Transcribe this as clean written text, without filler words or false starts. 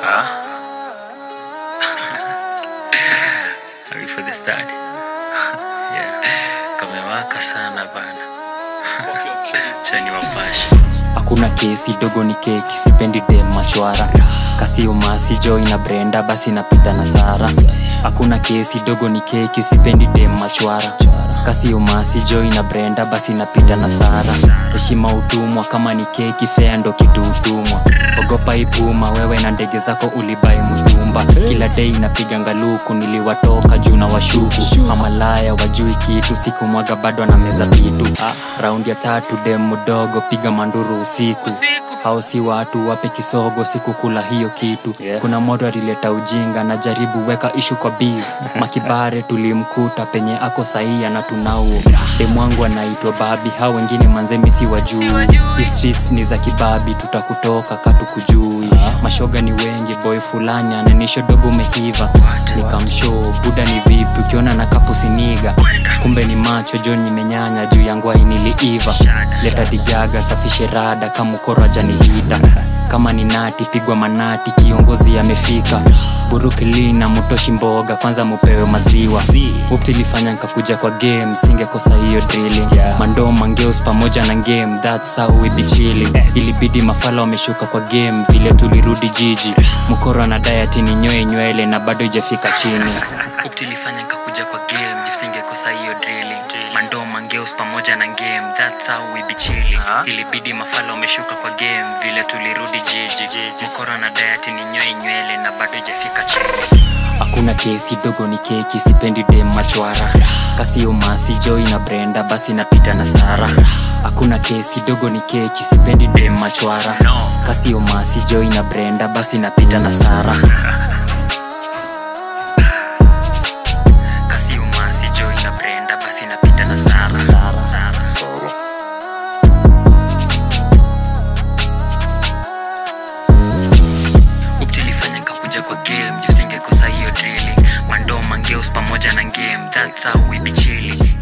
Ready for the start? Yeah. Kamewaka sana bana. Chani wapashi. Hakuna kesi dogo ni keki, sipendi dem machwara. Kasi umasi Joy na Brenda basi napita na Sara. Hakuna kesi dogo ni keki, sipendi dem machwara. Kasi umasi Joy na Brenda basi napita na Sara. Heshima utumwa, kama ni keki fea ndo kitu utumwa. Ogopa ipuma, wewe na ndege zako ulibai mtumba. Kila day napiga ngaluku, niliwatoka juu na washuku. Hamalaya wajui kitu, siku mwaga bado na meza vitu. Round ya 3 dem mdogo, piga manduru usiku. Hao si watu wape kisogo, siku kula hiyo kitu. Kuna moto alileta ujinga, na jaribu weka issue kwa biz. Makibare tulimkuta penye ako sahihi na tunauo. Demu wangu anaitwa Babi, hao wengine manzemi si wajui. These streets ni za kibabi, tutakutoka katu kujui. Mashoga ni wengi, boy fulani ananisho dogo umehiva. Nikamshow buda ni vipi, ukiona na kapu siniga. Kumbe ni macho John nimenyanya, juu yangu niliiva. Leta digaga, safishe rada, kama ukora janihita. Kama ni nati, pigwa manati, kiongozi amefika. Burukilina, mutoshi mboga, kwanza mupewe maziwa. Uptilifanya nkakuja kwa game, singekosa hiyo drilling. Mando mangeus pamoja na game, that's how we be chilling. Ilibidi mafala wameshuka kwa game, vile tulirudi jiji. Mukoro na diet ni nywele na bado ijafika chini. Uptilifanya nkakuja kwa game, singekosa hiyo drilling. Mando mangeus pamoja na game, that's how we be chilling. Ilibidi mafala wameshuka kwa game, vile tulirudi jiji. Mukoro na diet ni nywele na bado ijafika chini. Hakuna kesi dogo ni keki, sipendi dem machwara. Kasi umasi Joy na Brenda basi napita na Sara. Hakuna kesi dogo ni keki, sipendi dem machwara. Kasi umasi Joy na Brenda basi napita na Sara. Kasi umasi Joy na Brenda basi napita na Sara. Uptilifanya nkakuja kwa game, jusingekosa hiyo drilling. Mando mangeus pamoja na game, that's how we be chilling.